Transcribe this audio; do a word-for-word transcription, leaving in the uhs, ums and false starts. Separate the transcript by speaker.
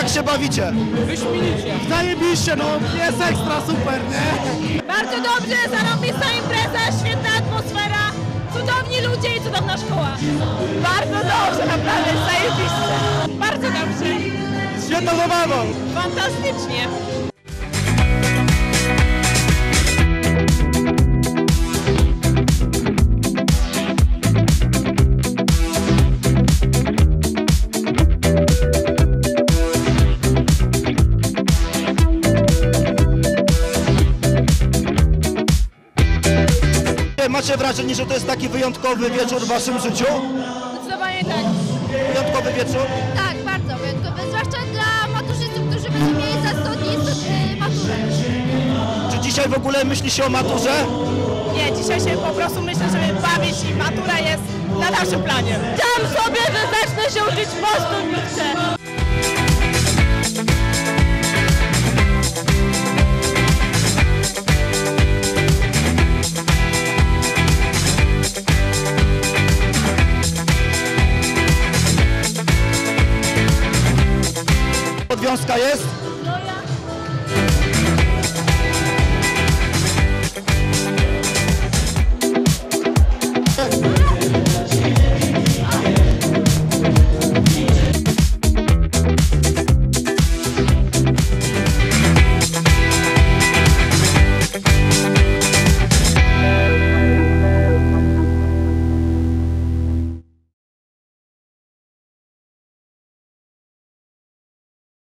Speaker 1: się bawicie?
Speaker 2: Wyśmienicie.
Speaker 3: Zajebiście, no jest ekstra, super, nie?
Speaker 4: Bardzo dobrze, zarąbista impreza, świetna atmosfera, cudowni ludzie i cudowna szkoła. Bardzo dobrze, naprawdę, zajebiście. Bardzo dobrze.
Speaker 3: Świetną zabawą.
Speaker 4: Fantastycznie.
Speaker 1: Macie wrażenie, że to jest taki wyjątkowy wieczór w waszym życiu?
Speaker 4: Zdecydowanie tak.
Speaker 1: Wyjątkowy wieczór?
Speaker 5: Tak, bardzo wyjątkowy, zwłaszcza dla maturzystów, którzy będą mieli za sto dni yy, maturę.
Speaker 1: Czy dzisiaj w ogóle myśli się o maturze?
Speaker 4: Nie, dzisiaj się po prostu myślę, żeby bawić i matura jest na naszym planie. Chciałam sobie, że zacznę się uczyć postu chcę.
Speaker 1: Podwiązka jest?